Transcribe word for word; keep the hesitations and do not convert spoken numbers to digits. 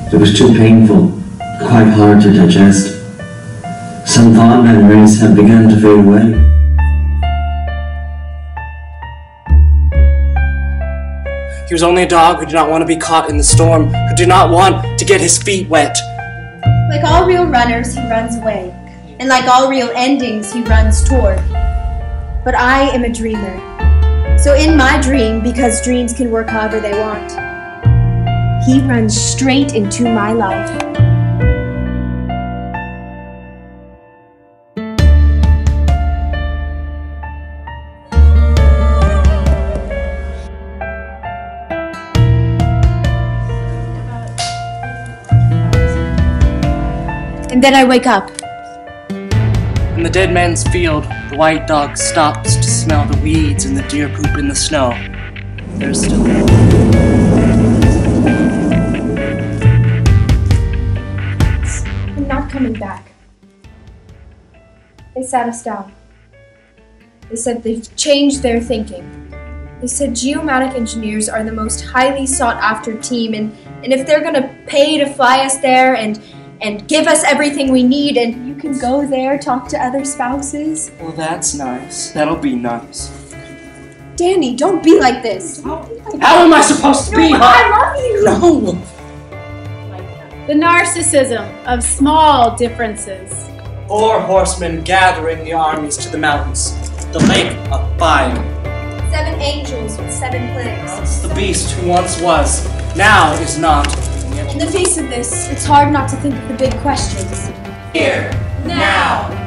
It was too painful, quite hard to digest. Some fond memories had begun to fade away. He was only a dog who did not want to be caught in the storm, who did not want to get his feet wet. Like all real runners, he runs away. And like all real endings, he runs toward. But I am a dreamer. So in my dream, because dreams can work however they want, he runs straight into my life. And then I wake up. In the dead man's field, the white dog stops to smell the weeds and the deer poop in the snow. There's still... I'm not coming back. They sat us down. They said they've changed their thinking. They said geomatic engineers are the most highly sought after team, and, and if they're gonna pay to fly us there and and give us everything we need, and you can go there, talk to other spouses. Well, that's nice. That'll be nice. Danny, don't be like this. How am I supposed to be? No, I love you. No. The narcissism of small differences. Four horsemen gathering the armies to the mountains. The lake of fire. Seven angels with seven plagues. The beast who once was, now is not. In the face of this, it's hard not to think of the big questions. Here, now.